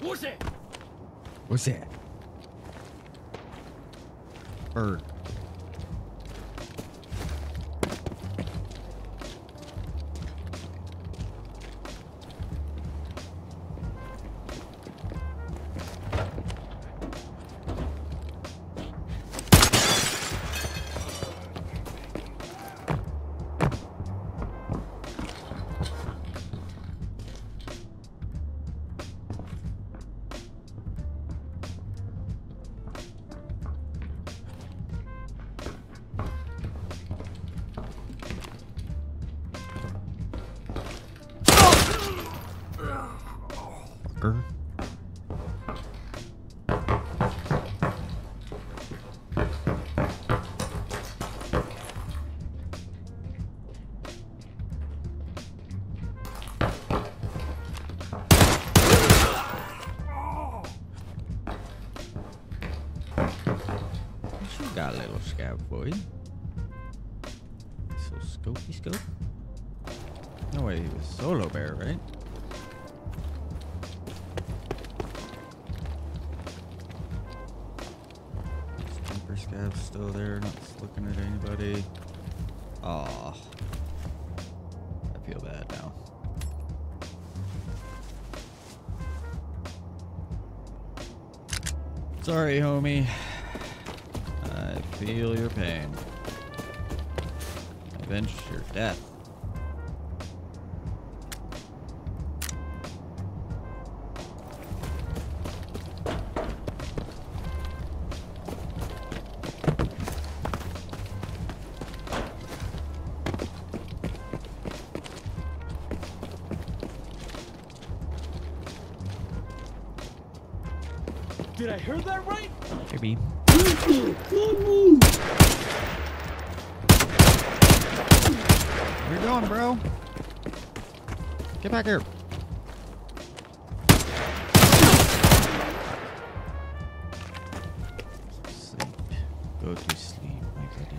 What's that? Bird. Got a little scout for you. So scopey scope. No way, he was solo bear, right? Sniper scav's still there, not looking at anybody. Aw. I feel bad now. Sorry, homie. I feel your pain. Avenge your death. Did I hear that right? Maybe. Where you going, bro? Get back here. Sleep. Go to sleep, my buddy.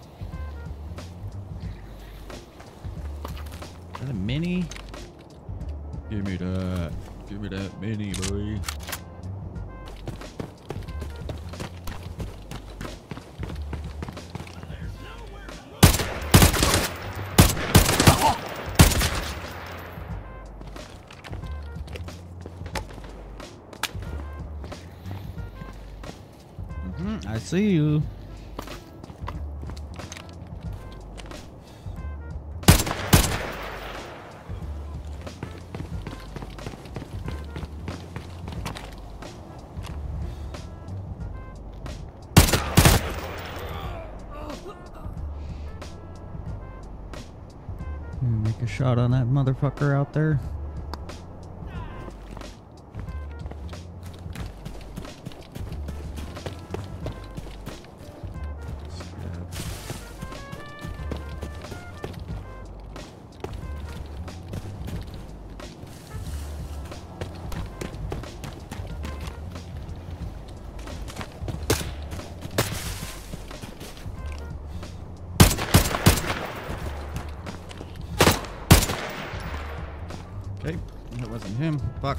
Is that a mini? Give me that. Give me that mini, boy. I see you. Make a shot on that motherfucker out there. Okay, that wasn't him. Fuck.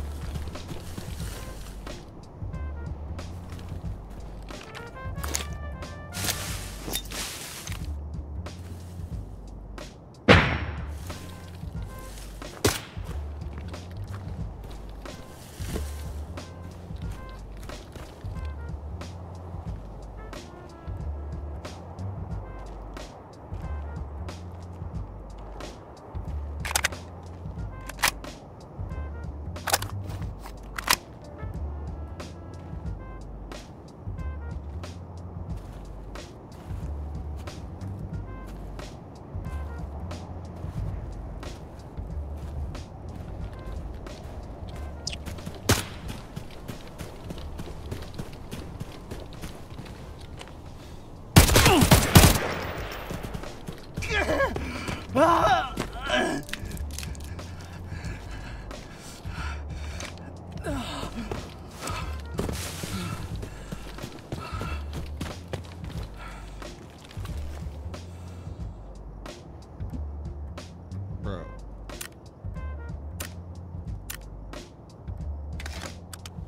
Bro.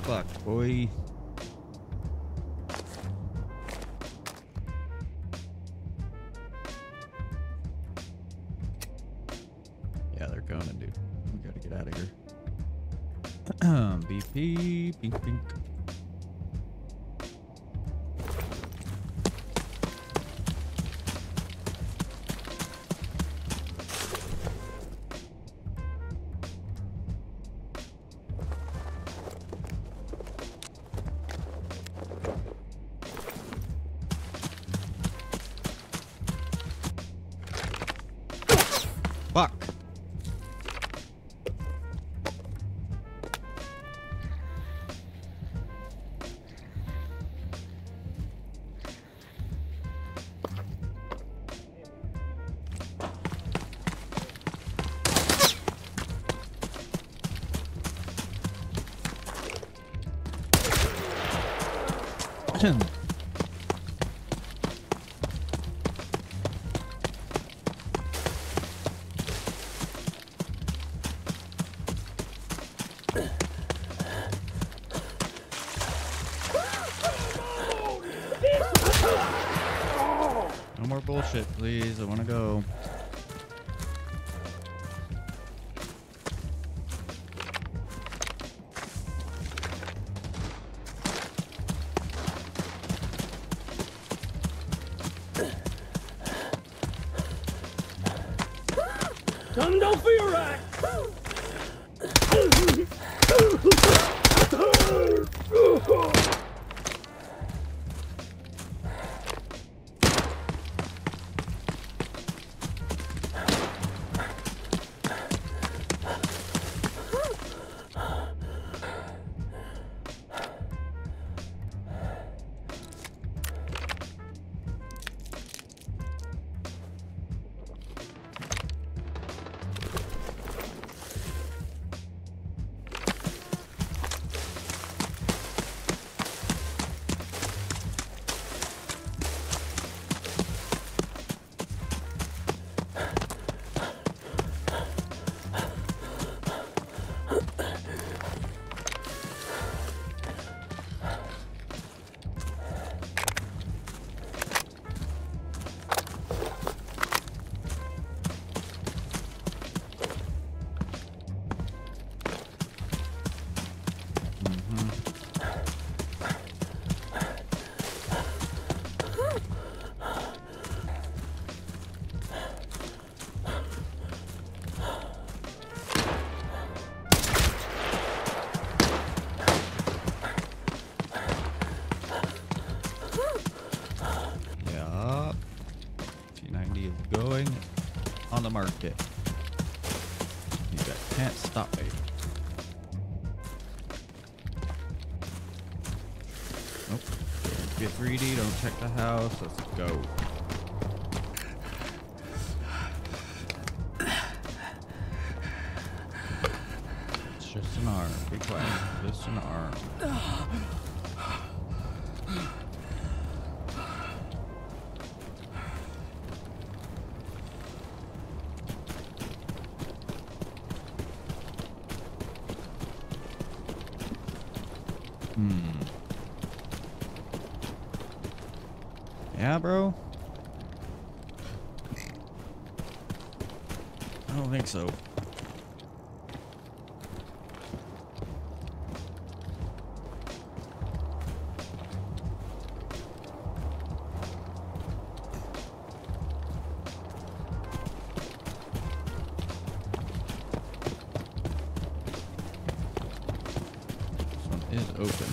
fucked, boy. Yeah, they're going, dude. We gotta get out of here. BP, pink, pink. Fuck. No more bullshit, please. I want to go. Come don't feel right. Yeah. T90 is going on the market. You guys can't stop me. Nope. Don't get greedy. Don't check the house. Let's go. It's just an arm. Be quiet. Just an arm. Yeah, bro? I don't think so. This one is open.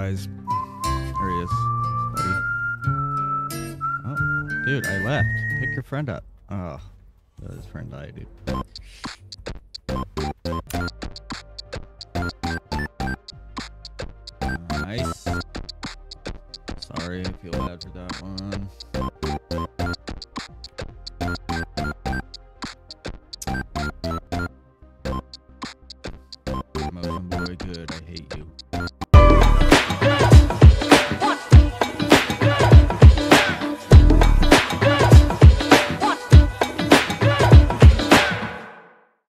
guys. There he is, buddy. Oh, dude, I left. Pick your friend up. Oh, his friend died, dude.